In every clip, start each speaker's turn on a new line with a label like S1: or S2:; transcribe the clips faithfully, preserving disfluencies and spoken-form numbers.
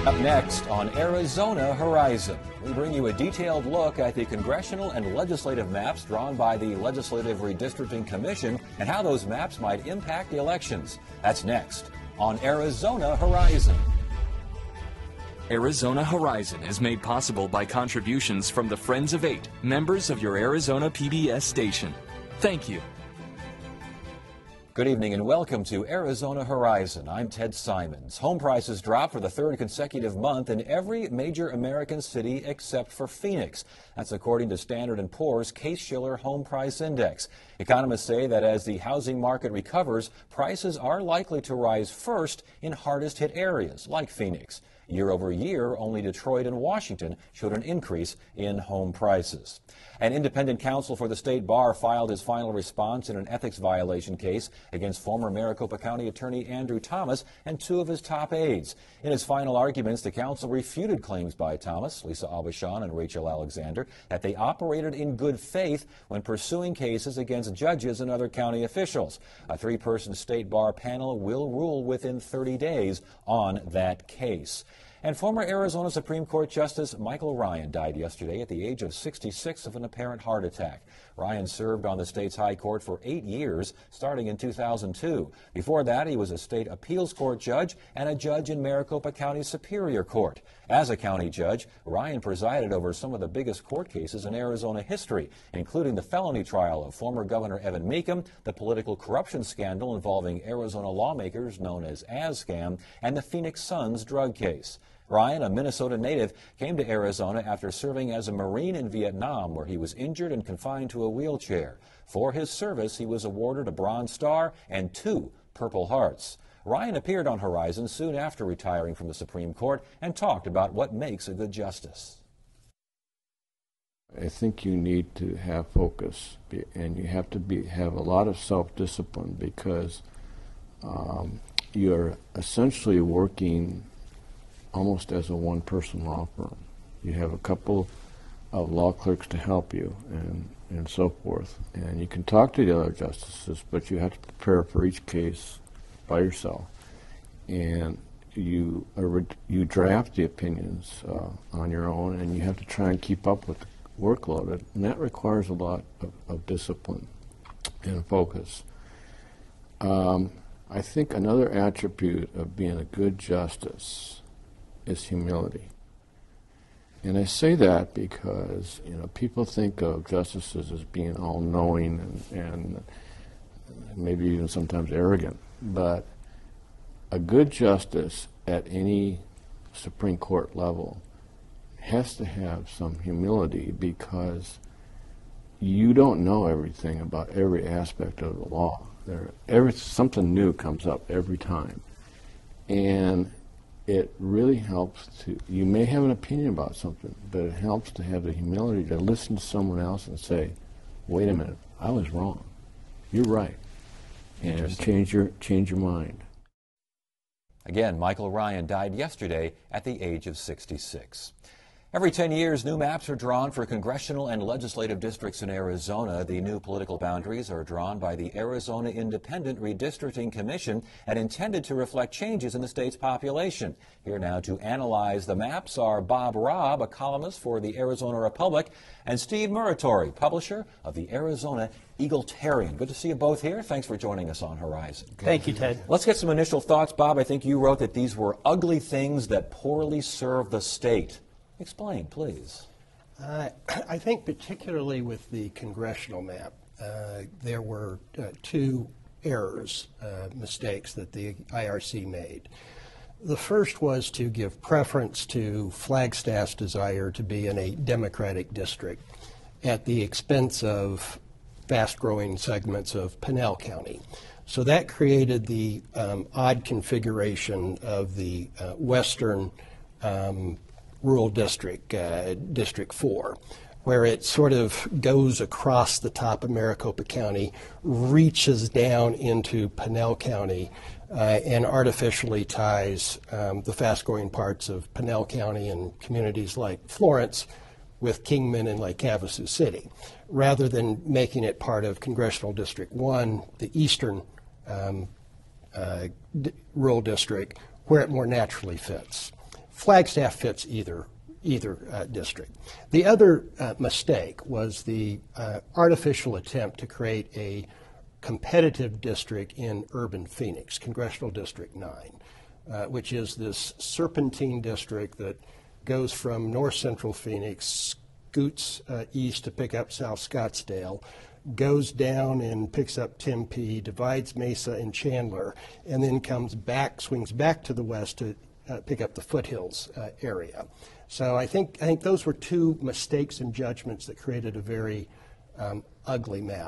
S1: Up next on Arizona Horizon, we bring you a detailed look at the congressional and legislative maps drawn by the Legislative Redistricting Commission and how those maps might impact the elections. That's next on Arizona Horizon.
S2: Arizona Horizon is made possible by contributions from the Friends of Eight, members of your Arizona P B S station. Thank you.
S1: Good evening and welcome to Arizona Horizon. I'm Ted Simons. Home prices dropped for the third consecutive month in every major American city except for Phoenix. That's according to Standard and Poor's Case-Shiller Home Price Index. Economists say that as the housing market recovers, prices are likely to rise first in hardest hit areas like Phoenix. Year over year, only Detroit and Washington showed an increase in home prices. An independent counsel for the state bar filed his final response in an ethics violation case against former Maricopa County Attorney Andrew Thomas and two of his top aides. In his final arguments, the counsel refuted claims by Thomas, Lisa Aubuchon, and Rachel Alexander that they operated in good faith when pursuing cases against judges and other county officials. A three-person state bar panel will rule within thirty days on that case. And former Arizona Supreme Court Justice Michael Ryan died yesterday at the age of sixty-six of an apparent heart attack. Ryan served on the state's high court for eight years, starting in two thousand two. Before that, he was a state appeals court judge and a judge in Maricopa County Superior Court. As a county judge, Ryan presided over some of the biggest court cases in Arizona history, including the felony trial of former Governor Evan Meekum, the political corruption scandal involving Arizona lawmakers known as AzScam, and the Phoenix Suns drug case. Ryan, a Minnesota native, came to Arizona after serving as a Marine in Vietnam, where he was injured and confined to a wheelchair. For his service, he was awarded a Bronze Star and two Purple Hearts. Ryan appeared on Horizon soon after retiring from the Supreme Court and talked about what makes a good justice.
S3: I think you need to have focus, and you have to be have a lot of self-discipline, because um, you're essentially working almost as a one-person law firm. You have a couple of law clerks to help you, and, and so forth. And you can talk to the other justices, but you have to prepare for each case by yourself. And you uh, you draft the opinions uh, on your own, and you have to try and keep up with the workload. And that requires a lot of, of discipline and focus. Um, I think another attribute of being a good justice is humility. And I say that because, you know, people think of justices as being all-knowing and, and maybe even sometimes arrogant. But a good justice at any Supreme Court level has to have some humility, because you don't know everything about every aspect of the law. There, every, something new comes up every time. And it really helps to, you may have an opinion about something, but it helps to have the humility to listen to someone else and say, wait a minute, I was wrong. You're right. And change your, change your mind.
S1: Again, Michael Ryan died yesterday at the age of sixty-six. Every ten years, new maps are drawn for congressional and legislative districts in Arizona. The new political boundaries are drawn by the Arizona Independent Redistricting Commission and intended to reflect changes in the state's population. Here now to analyze the maps are Bob Robb, a columnist for the Arizona Republic, and Steve Muratore, publisher of the Arizona Eagletarian. Good to see you both here. Thanks for joining us on Horizon.
S4: Thank you, Ted.
S1: Let's get some initial thoughts. Bob, I think you wrote that these were ugly things that poorly serve the state. Explain, please.
S4: Uh, I think particularly with the congressional map, uh, there were uh, two errors, uh, mistakes that the I R C made. The first was to give preference to Flagstaff's desire to be in a Democratic district at the expense of fast-growing segments of Pinell County. So that created the um, odd configuration of the uh, western um, rural district, uh, District four, where it sort of goes across the top of Maricopa County, reaches down into Pinell County, uh, and artificially ties um, the fast-growing parts of Pinell County and communities like Florence with Kingman and Lake Havasu City, rather than making it part of Congressional District one, the eastern um, uh, d rural district, where it more naturally fits. Flagstaff fits either either uh, district. The other uh, mistake was the uh, artificial attempt to create a competitive district in urban Phoenix, Congressional District nine, uh, which is this serpentine district that goes from north central Phoenix, scoots uh, east to pick up South Scottsdale, goes down and picks up Tempe, divides Mesa and Chandler, and then comes back, swings back to the west to uh, pick up the foothills uh, area. So I think I think those were two mistakes and judgments that created a very um, ugly map.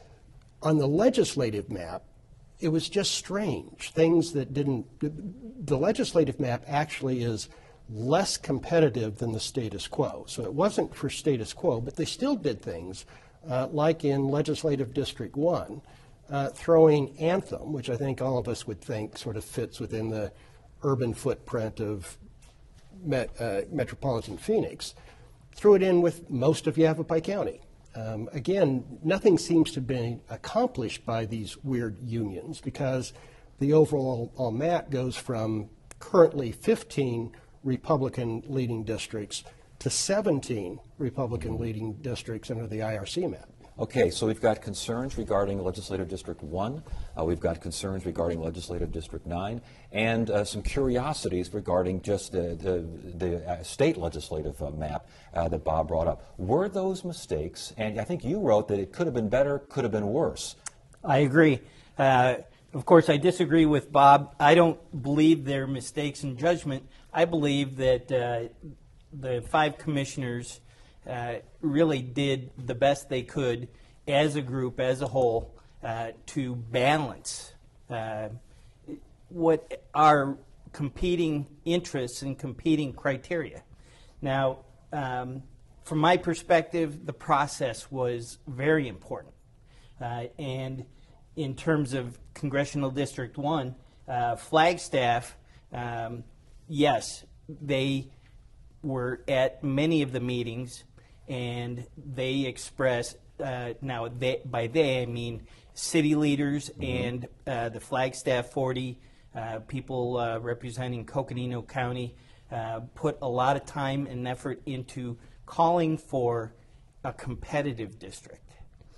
S4: On the legislative map, it was just strange. Things that didn't. The legislative map actually is less competitive than the status quo. So it wasn't for status quo, but they still did things uh, like in Legislative District one, uh, throwing Anthem, which I think all of us would think sort of fits within the urban footprint of Met, uh, metropolitan Phoenix, threw it in with most of Yavapai County. Um, again, nothing seems to have been accomplished by these weird unions because the overall all map goes from currently fifteen Republican leading districts to seventeen Republican leading districts under the I R C map.
S1: Okay, so we've got concerns regarding Legislative District one, uh, we've got concerns regarding Legislative District nine, and uh, some curiosities regarding just the, the, the uh, state legislative uh, map uh, that Bob brought up. Were those mistakes? And I think you wrote that it could have been better, could have been worse.
S5: I agree. Uh, of course, I disagree with Bob. I don't believe they're mistakes in judgment. I believe that uh, the five commissioners Uh, really did the best they could as a group, as a whole, uh, to balance uh, what are competing interests and competing criteria. Now, um, from my perspective, the process was very important. Uh, and in terms of Congressional District one, uh, Flagstaff, um, yes, they were at many of the meetings, and they expressed, uh, now they, by they I mean city leaders mm-hmm. and uh, the Flagstaff forty, uh, people uh, representing Coconino County, uh, put a lot of time and effort into calling for a competitive district.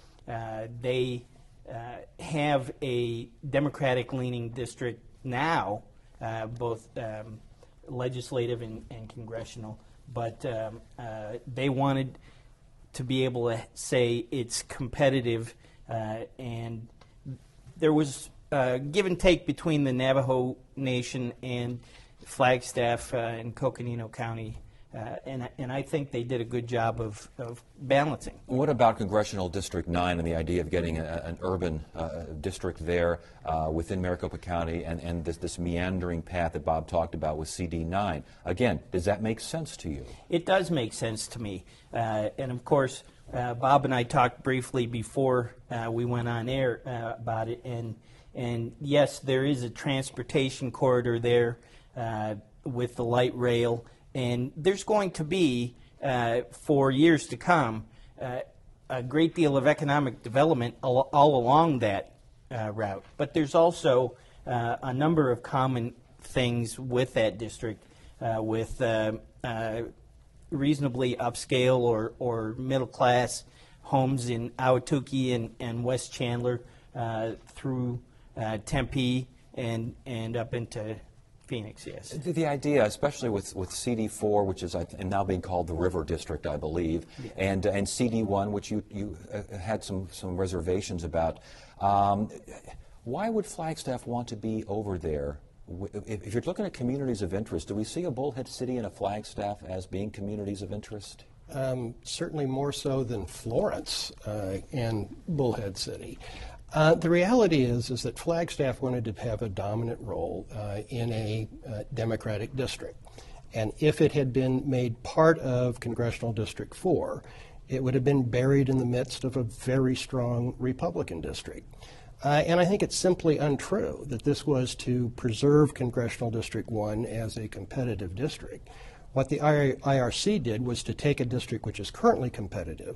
S5: Uh, they uh, have a Democratic-leaning district now, uh, both um, legislative and, and congressional, but um, uh, they wanted to be able to say it's competitive, uh, and there was uh, give and take between the Navajo Nation and Flagstaff uh, and Coconino County, uh, and, and I think they did a good job of, of balancing.
S1: What about Congressional District nine and the idea of getting a, an urban uh, district there uh, within Maricopa County and, and this, this meandering path that Bob talked about with C D nine? Again, does that make sense to you? It
S5: does make sense to me. Uh, and of course, uh, Bob and I talked briefly before uh, we went on air uh, about it. And, and yes, there is a transportation corridor there uh, with the light rail. And there's going to be, uh, for years to come, uh, a great deal of economic development all, all along that uh, route. But there's also uh, a number of common things with that district, uh, with uh, uh, reasonably upscale or, or middle-class homes in Ahwatukee and, and West Chandler uh, through uh, Tempe and, and up into Phoenix, yes.
S1: The, the idea, especially with, with C D four, which is uh, now being called the River District, I believe, yeah. and, uh, and C D one, which you, you uh, had some, some reservations about, um, why would Flagstaff want to be over there? If, if you're looking at communities of interest, do we see a Bullhead City and a Flagstaff as being communities of interest?
S4: Um, certainly more so than Florence uh, and Bullhead City. Uh, the reality is, is that Flagstaff wanted to have a dominant role uh, in a uh, Democratic district. And if it had been made part of Congressional District four, it would have been buried in the midst of a very strong Republican district. Uh, and I think it's simply untrue that this was to preserve Congressional District one as a competitive district. What the I R C did was to take a district which is currently competitive,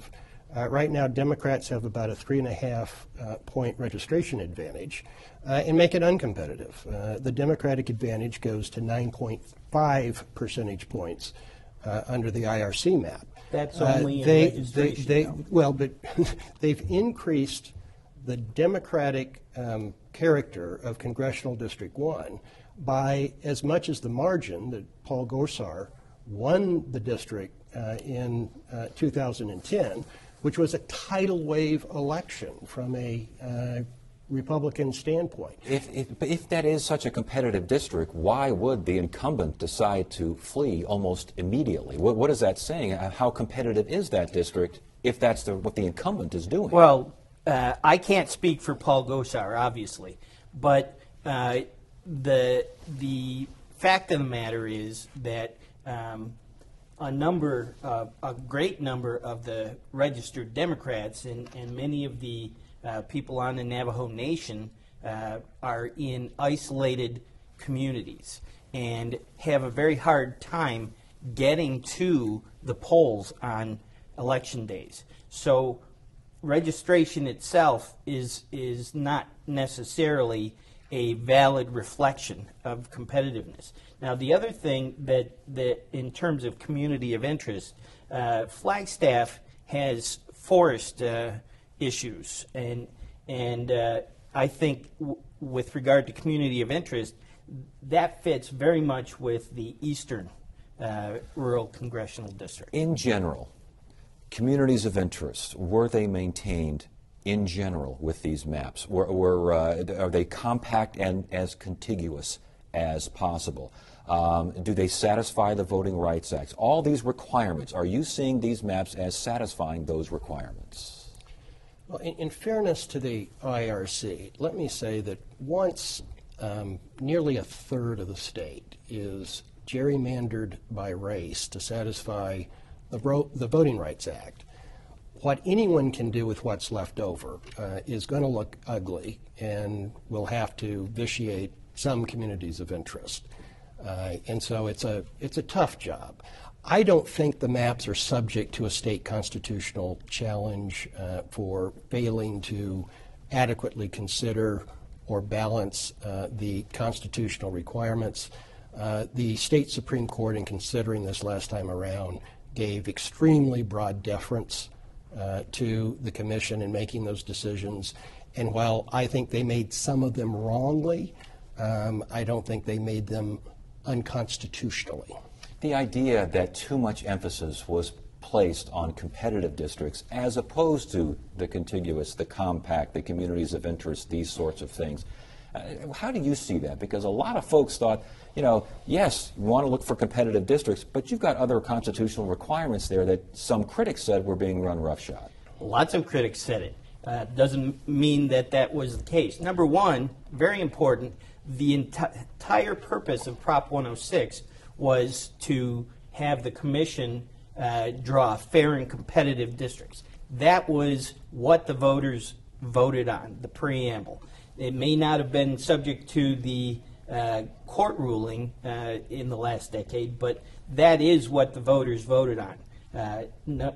S4: Uh, right now, Democrats have about a three and a half uh, point registration advantage uh, and make it uncompetitive. Uh, the Democratic advantage goes to nine point five percentage points uh, under the I R C map.
S5: That's only
S4: uh, they,
S5: in registration.
S4: They, they,
S5: though.
S4: well, but they've increased the Democratic um, character of Congressional District one by as much as the margin that Paul Gosar won the district uh, in uh, two thousand ten, which was a tidal wave election from a uh, Republican standpoint.
S1: If, if, if that is such a competitive district, why would the incumbent decide to flee almost immediately? What, what is that saying? How competitive is that district if that's the, what the incumbent is doing?
S5: Well, uh, I can't speak for Paul Gosar, obviously, but uh, the the fact of the matter is that um, a number, of, a great number of the registered Democrats and, and many of the uh, people on the Navajo Nation uh, are in isolated communities and have a very hard time getting to the polls on election days. So registration itself is is not necessarily a valid reflection of competitiveness. Now, the other thing that, that in terms of community of interest, uh, Flagstaff has forest uh, issues, and and uh, I think w with regard to community of interest, that fits very much with the eastern uh, rural congressional district.
S1: In general, communities of interest, were they maintained in general with these maps? Were, were, uh, are they compact and as contiguous as possible? Um, do they satisfy the Voting Rights Act? All these requirements, are you seeing these maps as satisfying those requirements?
S4: Well, in, in fairness to the I R C, let me say that once um, nearly a third of the state is gerrymandered by race to satisfy the, ro the Voting Rights Act, what anyone can do with what's left over uh, is going to look ugly and will have to vitiate some communities of interest. Uh, and so it's a, it's a tough job. I don't think the maps are subject to a state constitutional challenge uh, for failing to adequately consider or balance uh, the constitutional requirements. Uh, the state Supreme Court, in considering this last time around, gave extremely broad deference uh, to the commission in making those decisions. And while I think they made some of them wrongly, um, I don't think they made them unconstitutionally.
S1: The idea that too much emphasis was placed on competitive districts as opposed to the contiguous, the compact, the communities of interest, these sorts of things. Uh, how do you see that? Because a lot of folks thought, you know, yes, you want to look for competitive districts, but you've got other constitutional requirements there that some critics said were being run roughshod.
S5: Lots of critics said it. Uh, doesn't mean that that was the case. Number one, very important, the enti entire purpose of Prop one oh six was to have the commission uh, draw fair and competitive districts. That was what the voters voted on, the preamble. It may not have been subject to the uh, court ruling uh, in the last decade, but that is what the voters voted on. Uh, no,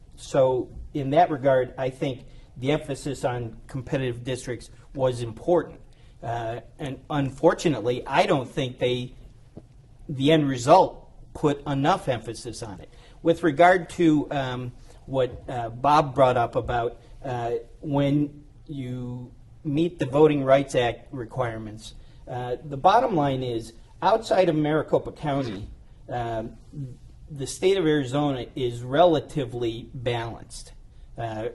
S5: so in that regard, I think the emphasis on competitive districts was important. Uh, and unfortunately, I don't think they, the end result, put enough emphasis on it. With regard to um, what uh, Bob brought up about uh, when you meet the Voting Rights Act requirements, uh, the bottom line is, outside of Maricopa County, um, the state of Arizona is relatively balanced uh,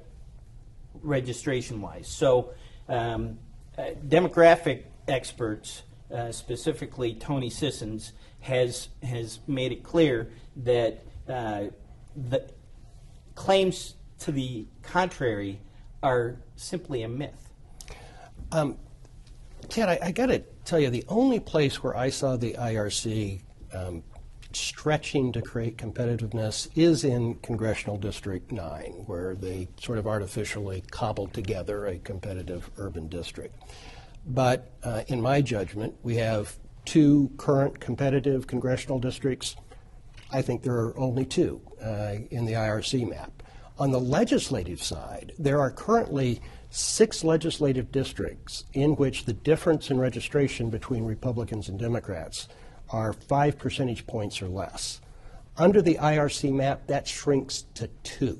S5: registration-wise. So um, uh, demographic experts, uh, specifically Tony Sissons, has, has made it clear that uh, the claims to the contrary are simply a myth.
S4: Um, Ted, I, I got to tell you, the only place where I saw the I R C um, stretching to create competitiveness is in Congressional District nine, where they sort of artificially cobbled together a competitive urban district. But uh, in my judgment, we have two current competitive congressional districts. I think there are only two uh, in the I R C map. On the legislative side, there are currently six legislative districts in which the difference in registration between Republicans and Democrats are five percentage points or less. Under the I R C map, that shrinks to two.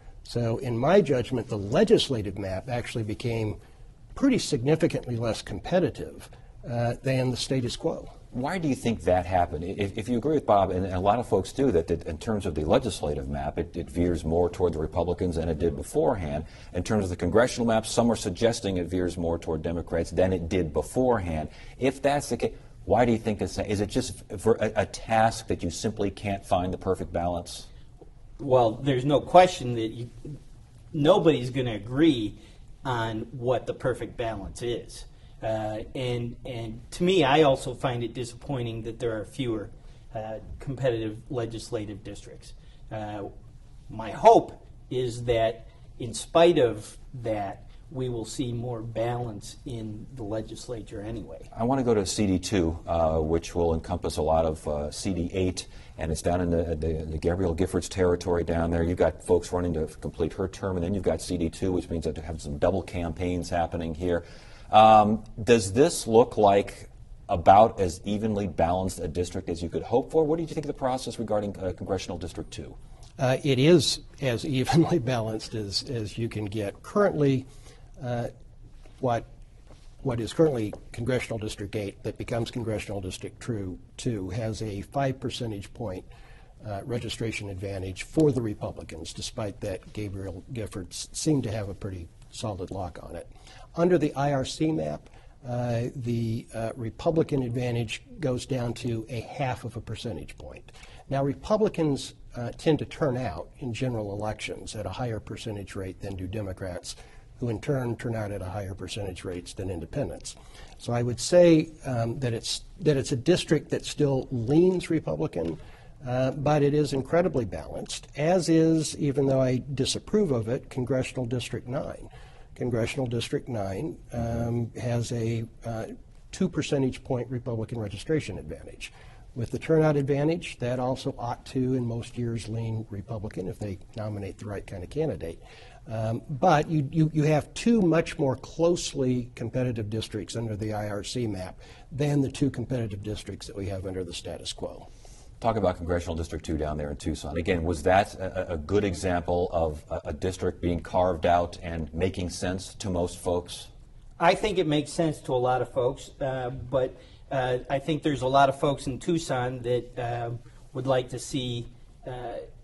S4: So in my judgment, the legislative map actually became pretty significantly less competitive uh, than the status quo.
S1: Why do you think that happened? If, if you agree with Bob, and, and a lot of folks do, that, that in terms of the legislative map, it, it veers more toward the Republicans than it did beforehand. In terms of the congressional map, some are suggesting it veers more toward Democrats than it did beforehand. If that's the case, why do you think this? Is it just for a, a task that you simply can't find the perfect balance?
S5: Well, there's no question that you, nobody's going to agree on what the perfect balance is. Uh, and and to me, I also find it disappointing that there are fewer uh, competitive legislative districts. Uh, my hope is that in spite of that, we will see more balance in the legislature anyway.
S1: I want to go to C D two, uh, which will encompass a lot of uh, C D eight, and it's down in the, the, the Gabrielle Giffords territory down there. You've got folks running to complete her term, and then you've got C D two, which means that you have some double campaigns happening here. Um, does this look like about as evenly balanced a district as you could hope for? What do you think of the process regarding uh, Congressional District two?
S4: Uh, it is as evenly balanced as, as you can get. Currently, uh, what what is currently Congressional District eight that becomes Congressional District two has a five percentage point uh, registration advantage for the Republicans, despite that Gabrielle Giffords seemed to have a pretty solid lock on it. Under the I R C map, uh, the uh, Republican advantage goes down to a half of a percentage point. Now, Republicans uh, tend to turn out in general elections at a higher percentage rate than do Democrats, who in turn turn out at a higher percentage rates than independents. So I would say um, that it's that it's a district that still leans Republican, uh, but it is incredibly balanced, as is, even though I disapprove of it, Congressional District nine. Congressional District nine um, has a uh, two percentage point Republican registration advantage. With the turnout advantage, that also ought to, in most years, lean Republican if they nominate the right kind of candidate. Um, but you, you, you have two much more closely competitive districts under the I R C map than the two competitive districts that we have under the status quo.
S1: Talk about Congressional District two down there in Tucson. Again, was that a, a good example of a, a district being carved out and making sense to most folks?
S5: I think it makes sense to a lot of folks, uh, but uh, I think there's a lot of folks in Tucson that uh, would like to see uh,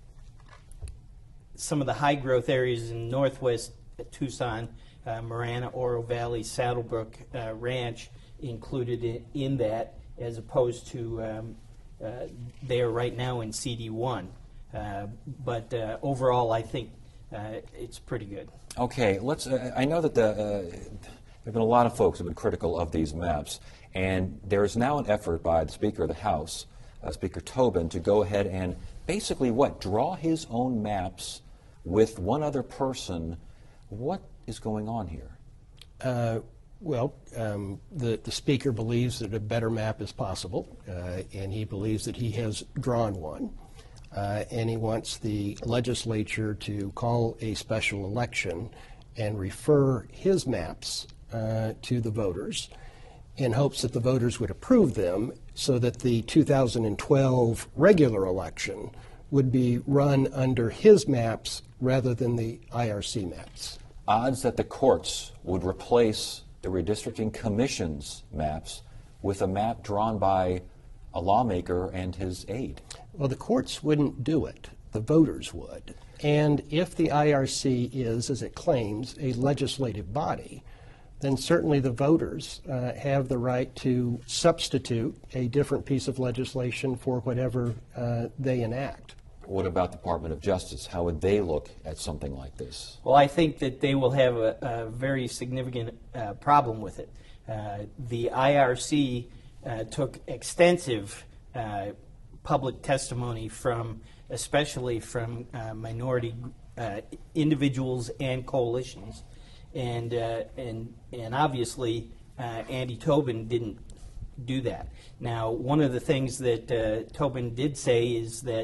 S5: some of the high growth areas in northwest Tucson, uh, Marana, Oro Valley, Saddlebrook uh, Ranch included in, in that, as opposed to um, uh, they are right now in C D one. Uh, but uh, overall, I think uh, it's pretty good.
S1: Okay, let's. Uh, I know that the uh, there have been a lot of folks who have been critical of these maps, and there is now an effort by the Speaker of the House, uh, Speaker Tobin, to go ahead and basically what draw his own maps with one other person. What is going on here?
S4: Uh, well, um, the, the Speaker believes that a better map is possible, uh, and he believes that he has drawn one. Uh, and he wants the legislature to call a special election and refer his maps uh, to the voters in hopes that the voters would approve them so that the two thousand twelve regular election would be run under his maps rather than the I R C maps.
S1: Odds that the courts would replace the Redistricting Commission's maps with a map drawn by a lawmaker and his aide.
S4: Well, the courts wouldn't do it. The voters would. And if the I R C is, as it claims, a legislative body, then certainly the voters uh, have the right to substitute a different piece of legislation for whatever uh, they enact.
S1: What about the Department of Justice? How would they look at something like this?
S5: Well, I think that they will have a, a very significant uh, problem with it. Uh, the I R C uh, took extensive uh, public testimony from, especially from uh, minority uh, individuals and coalitions, and uh, and and obviously uh, Andy Tobin didn't do that. Now, one of the things that uh, Tobin did say is that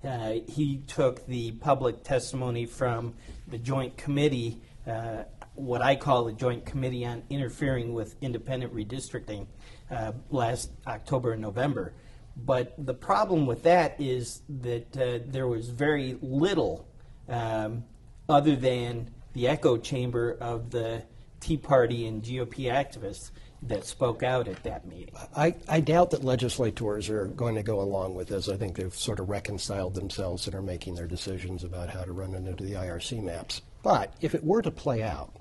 S5: Uh, he took the public testimony from the Joint Committee, uh, what I call the Joint Committee on Interfering with Independent Redistricting, uh, last October and November. But the problem with that is that uh, there was very little um, other than the echo chamber of the Tea Party and G O P activists that spoke out at that meeting.
S4: I, I doubt that legislators are going to go along with this. I think they've sort of reconciled themselves and are making their decisions about how to run into the I R C maps. But if it were to play out,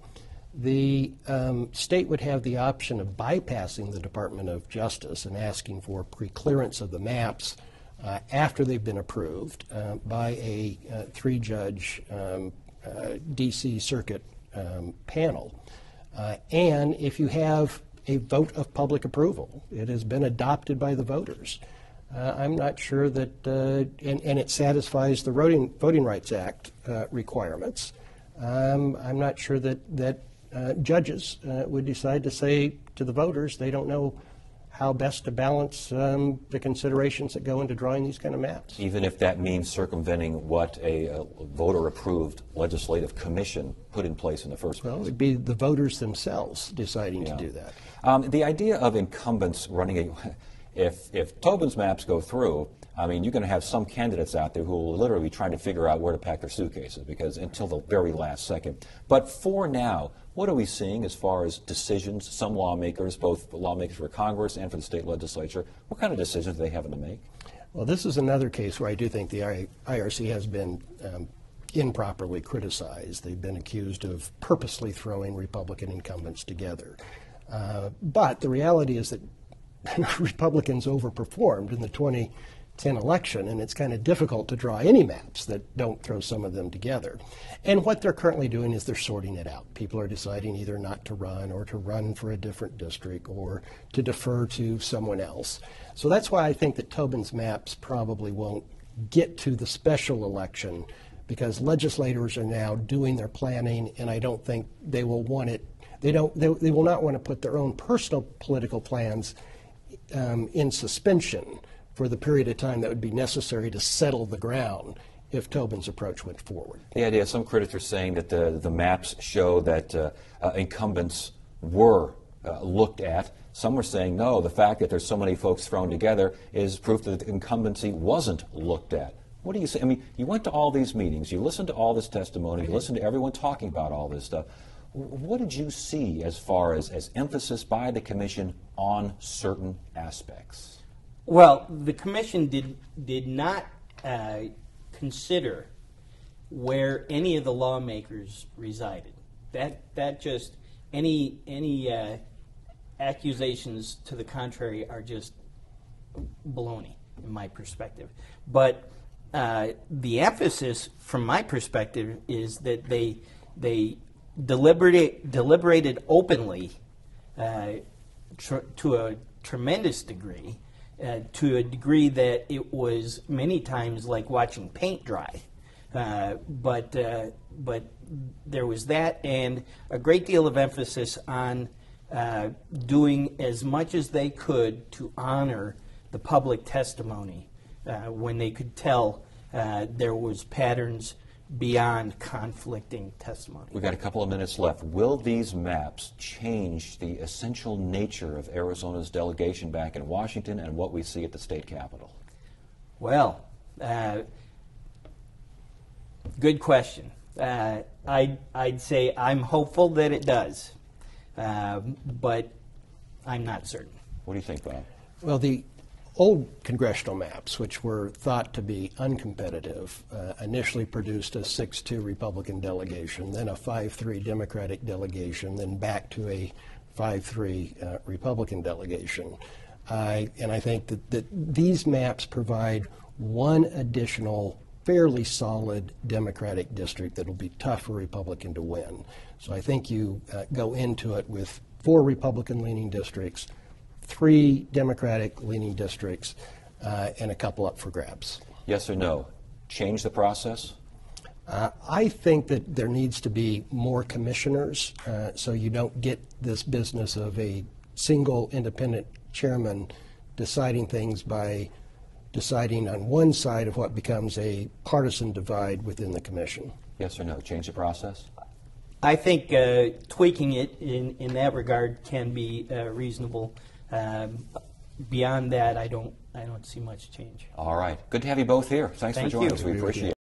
S4: the um, state would have the option of bypassing the Department of Justice and asking for preclearance of the maps uh, after they've been approved uh, by a uh, three-judge um, uh, D C Circuit um, panel. Uh, and if you have a vote of public approval, it has been adopted by the voters. Uh, I'm not sure that, uh, and, and it satisfies the Voting, Voting Rights Act uh, requirements. Um, I'm not sure that, that uh, judges uh, would decide to say to the voters they don't know how best to balance um, the considerations that go into drawing these kind of maps.
S1: Even if that means circumventing what a, a voter-approved legislative commission put in place in the first place.
S4: Well, it would be the voters themselves deciding
S1: Yeah.
S4: to do that.
S1: Um, the idea of incumbents running a, if, if Tobin's maps go through, I mean, you're going to have some candidates out there who will literally be trying to figure out where to pack their suitcases because until the very last second. But for now, what are we seeing as far as decisions? Some lawmakers, both lawmakers for Congress and for the state legislature, what kind of decisions do they having to make?
S4: Well, this is another case where I do think the I R C has been um, improperly criticized. They've been accused of purposely throwing Republican incumbents together. Uh, but the reality is that Republicans overperformed in the twenty ten election, and it's kind of difficult to draw any maps that don't throw some of them together. And what they're currently doing is they're sorting it out. People are deciding either not to run or to run for a different district or to defer to someone else. So that's why I think that Tobin's maps probably won't get to the special election, because legislators are now doing their planning, and I don't think they will want it. They don't. They, they will not want to put their own personal political plans um, in suspension for the period of time that would be necessary to settle the ground if Tobin's approach went forward.
S1: The idea, some critics are saying that the, the maps show that uh, uh, incumbents were uh, looked at. Some are saying, no, the fact that there's so many folks thrown together is proof that the incumbency wasn't looked at. What do you say? I mean, you went to all these meetings, you listened to all this testimony, you listened to everyone talking about all this stuff. What did you see as far as, as emphasis by the commission on certain aspects?
S5: Well, the commission did did not uh, consider where any of the lawmakers resided. That that just any any uh, accusations to the contrary are just baloney in my perspective. But uh, the emphasis, from my perspective, is that they they deliberate, deliberated openly uh, tr to a tremendous degree. Uh, to a degree that it was many times like watching paint dry. Uh, but, uh, but there was that, and a great deal of emphasis on uh, doing as much as they could to honor the public testimony uh, when they could tell uh, there was patterns beyond conflicting testimony.
S1: We've got a couple of minutes left. Will these maps change the essential nature of Arizona's delegation back in Washington and what we see at the state capitol?
S5: Well, uh, good question. Uh, I'd, I'd say I'm hopeful that it does, uh, but I'm not certain.
S1: What do you think, Bob?
S4: Well, the old congressional maps, which were thought to be uncompetitive, uh, initially produced a six two Republican delegation, then a five three Democratic delegation, then back to a five three uh, Republican delegation. Uh, and I think that, that these maps provide one additional fairly solid Democratic district that will be tough for a Republican to win. So I think you uh, go into it with four Republican-leaning districts, three Democratic-leaning districts, uh, and a couple up for grabs.
S1: Yes or no? Change the process?
S4: Uh, I think that there needs to be more commissioners, uh, so you don't get this business of a single independent chairman deciding things by deciding on one side of what becomes a partisan divide within the commission.
S1: Yes or no? Change the process?
S5: I think uh, tweaking it in, in that regard can be uh, reasonable. Um, beyond that, I don't I don't see much change.
S1: All right. Good to have you both here. Thanks
S5: Thank
S1: for joining
S5: you.
S1: us. We appreciate it.